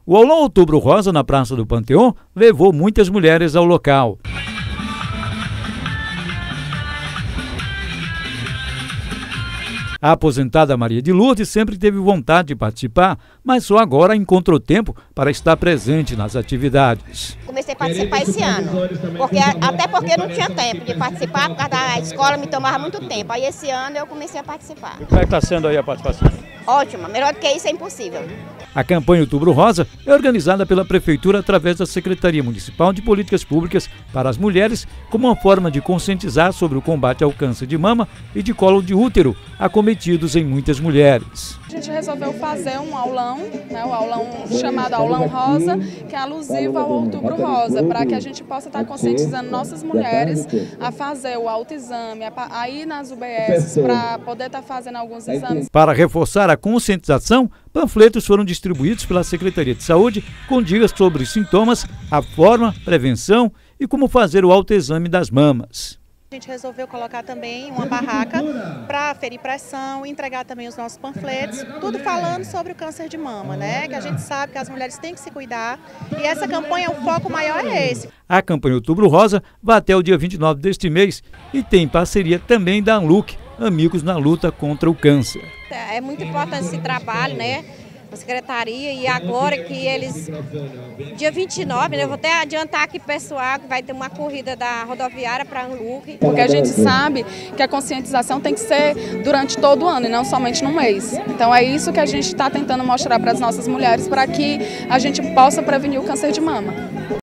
O aulão Outubro Rosa na Praça do Panteão levou muitas mulheres ao local. A aposentada Maria de Lourdes sempre teve vontade de participar, mas só agora encontrou tempo para estar presente nas atividades. Comecei a participar esse ano, até porque não tinha tempo de participar, por causa da escola me tomava muito tempo. Aí esse ano eu comecei a participar. E como é que está sendo aí a participação? Ótima, melhor do que isso é impossível. A campanha Outubro Rosa é organizada pela Prefeitura através da Secretaria Municipal de Políticas Públicas para as Mulheres, como uma forma de conscientizar sobre o combate ao câncer de mama e de colo de útero, acometidos em muitas mulheres. A gente resolveu fazer um aulão, o aulão chamado Aulão Rosa, que é alusivo ao Outubro Rosa, para que a gente possa estar conscientizando nossas mulheres a fazer o autoexame, a ir nas UBS para poder estar fazendo alguns exames. Para reforçar a conscientização, panfletos foram distribuídos pela Secretaria de Saúde com dicas sobre os sintomas, a forma, prevenção e como fazer o autoexame das mamas. A gente resolveu colocar também uma barraca para ferir pressão e entregar também os nossos panfletos, tudo falando sobre o câncer de mama, né? Que a gente sabe que as mulheres têm que se cuidar e essa campanha, o foco maior é esse. A campanha Outubro Rosa vai até o dia 29 deste mês e tem parceria também da ANLUC, Amigos na Luta contra o Câncer. É muito importante esse trabalho, né? A secretaria, e agora que eles, dia 29, né, eu vou até adiantar aqui pessoal, que vai ter uma corrida da rodoviária para a ANLUC. Porque a gente sabe que a conscientização tem que ser durante todo o ano e não somente no mês. Então é isso que a gente está tentando mostrar para as nossas mulheres, para que a gente possa prevenir o câncer de mama.